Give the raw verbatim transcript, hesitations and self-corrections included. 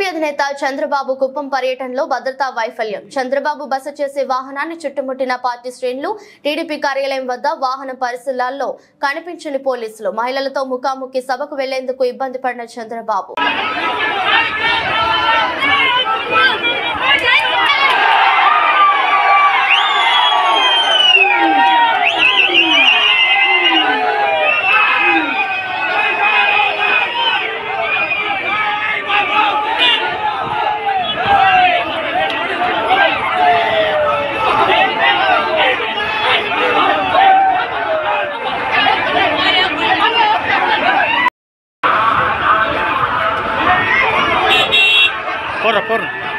TDP అధినేత చంద్రబాబు కుప్పం పర్యటనలో భద్రతా వైఫల్యం. చంద్రబాబు బస చేసే వాహనాన్ని చుట్టుముట్టిన పార్టీ శ్రేణులు. టీడీపీ కార్యాలయం వద్ద వాహన పరిశీలనలో కనిపించని పోలీసులు. మహిళలతో ముఖాముఖి సభకు వెళ్లేందుకు ఇబ్బంది పడిన చంద్రబాబు. Porra, porra.